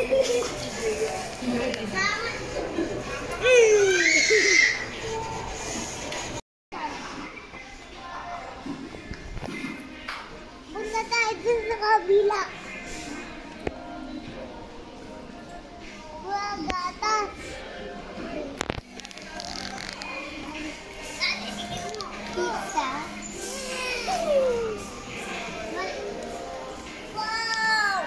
Punta tayo dun sa kabila. Wala gatas. Pizza. Wow!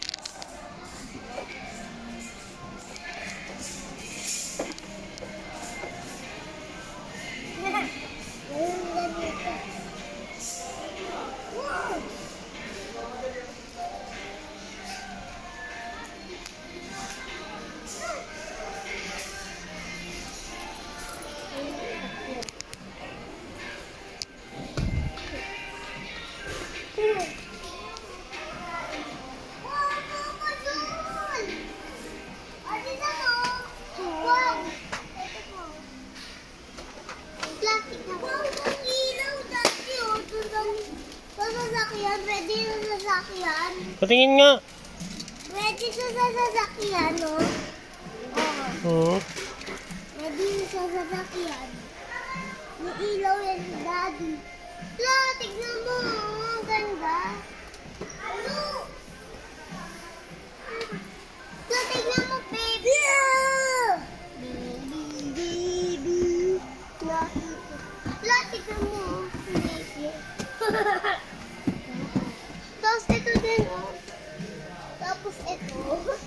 Ready sa sasakyan? Patingin nga. Ready sa sasakyan, no? Oo. Ready sa sasakyan. May ilaw yan si Daddy. La, tignan mo. Ang ganda. Ano? La, tignan mo, baby. Baby. La, tignan mo. Baby. Tapos ito din, oh. Tapos ito.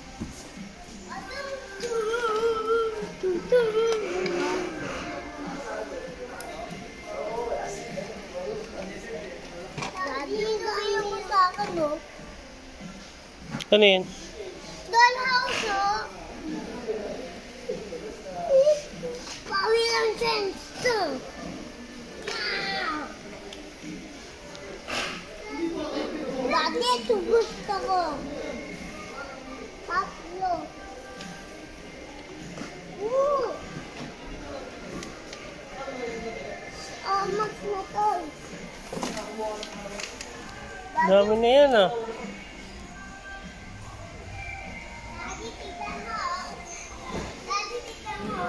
Daddy, yung gawin mo sa akin, no? Ano yun? Dollhouse, oh. Pawi lang chance, too. Daddy, ito gusto ko. Tatlo. Woo! Max na to. Dami na yan, ah. Daddy, tignan mo. Daddy, tignan mo.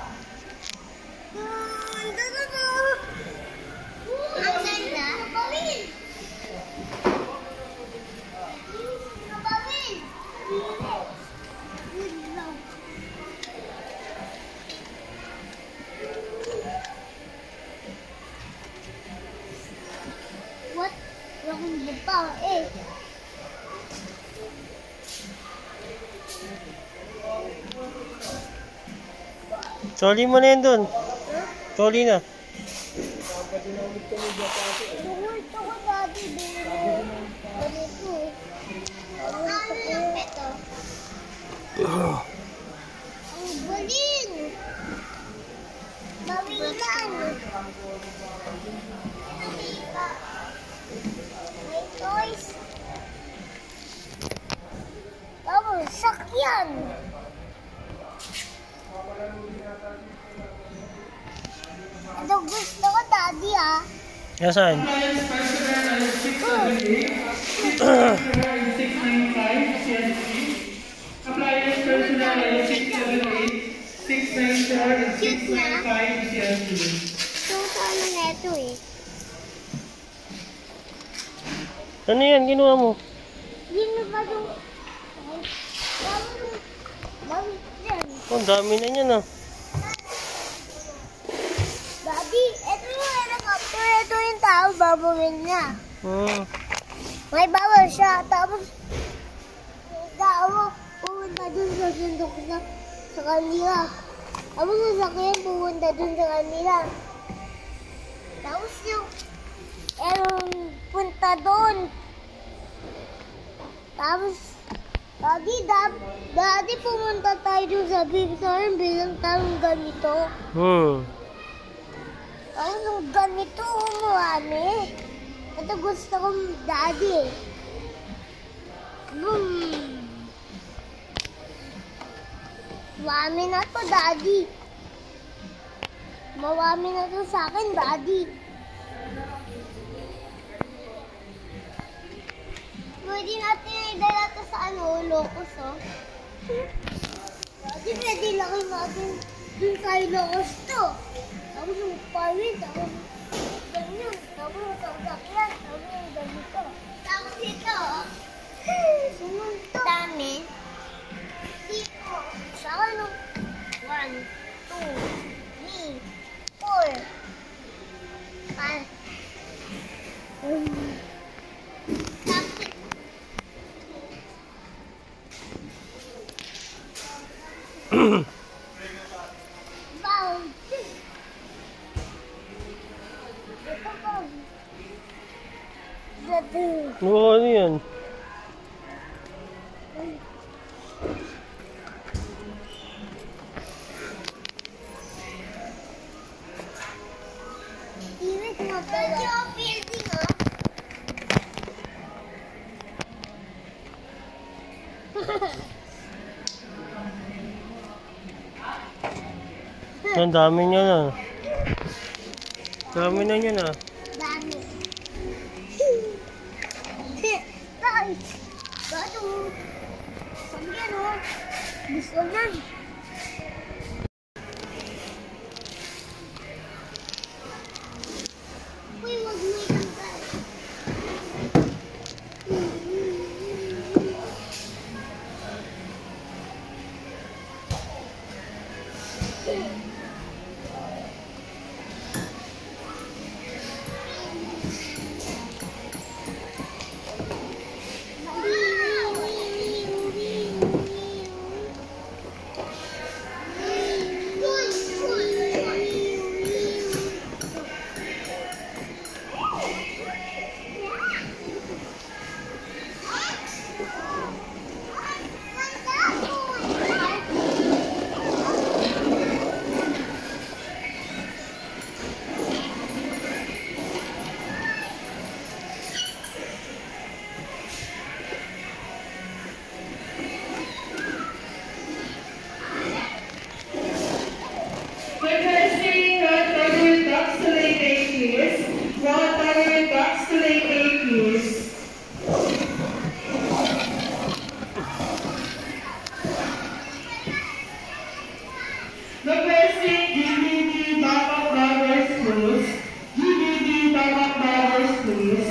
Ang ganda. Kapawin. Kapawin. What? Yung bupa, eh. Soli mo na yan dun. Soli na. Ito ko dati din. Ganito. Ano lang ito? Ang galing. Bawilan. May toys. Tapos, sakyan. Ito gusto ko, Daddy, ah. Nasaan? Appliance personal 678, 694, and 695 CLC. Ito sana na ito, eh. Ano yan? Ginawa mo? Yun ba yung... Bawit yan. Oh, dami na yan, ah. Daddy, ito yung helicopter. Ito yung tao, babawin niya. May bawal siya. Tapos, yung tao, pumunta dun sa sundok sa kanila. Tapos sasakyan, pumunta dun sa kanila. Tapos yung punta dun. Tapos, Daddy, pumunta tayo dun sa Bibsar, bilang tayong ganito. Tapos yung ganito, umuami. Ito gusto kong Daddy. Boom! Mawami na to, Daddy. Mawami na to sa akin, Daddy. Pwede natin idala to sa Locos, oh. Dati pwede laki natin dun tayo nakasto. Tapos yung pawin, tapos ganyan. Tapos yung sasakyan, tapos yung ganito. Tapos ito, sumunto. Dami. Dito. Sa ano? 1, 2, 3, 4, 5. Oo, ano yan? Ang dami niya na. Dami na niya na. Dami. Guys, bato. Sabi yan o. Gusto yan. Uy, wag mo itanggal. Requesting one tiger with ducks to lane 8, please. One tiger with ducks to lane 8, please. Requesting GBD backup drivers, please. GBD backup drivers, please.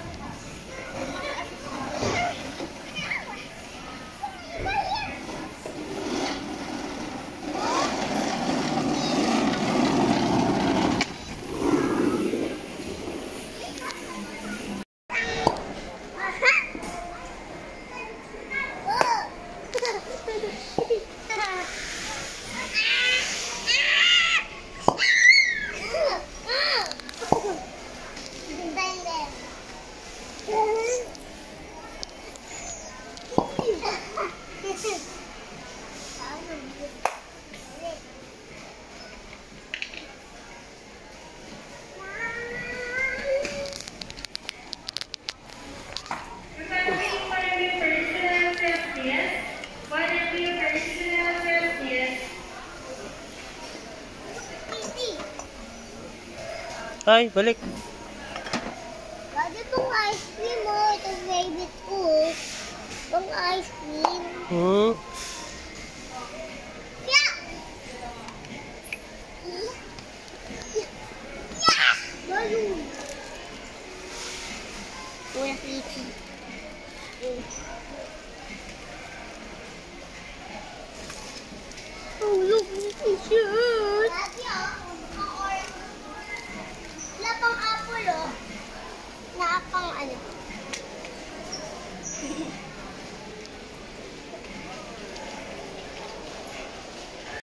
Ay, balik. Lagi itong ice cream mo. Ito favorite ko. Itong ice cream. Yeah! Yeah! Balloon. Kuya Kitty. Oh, look at the t-shirt. Wala pang apple, oh. Na pang ano.